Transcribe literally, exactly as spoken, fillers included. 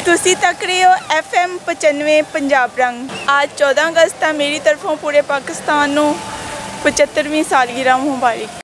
तुसी तक रहे हो एफ एम पचानवे पंजाब रंग। आज चौदह अगस्त है, मेरी तरफों पूरे पाकिस्तान को पचहत्तरवीं सालगिरह मुबारक।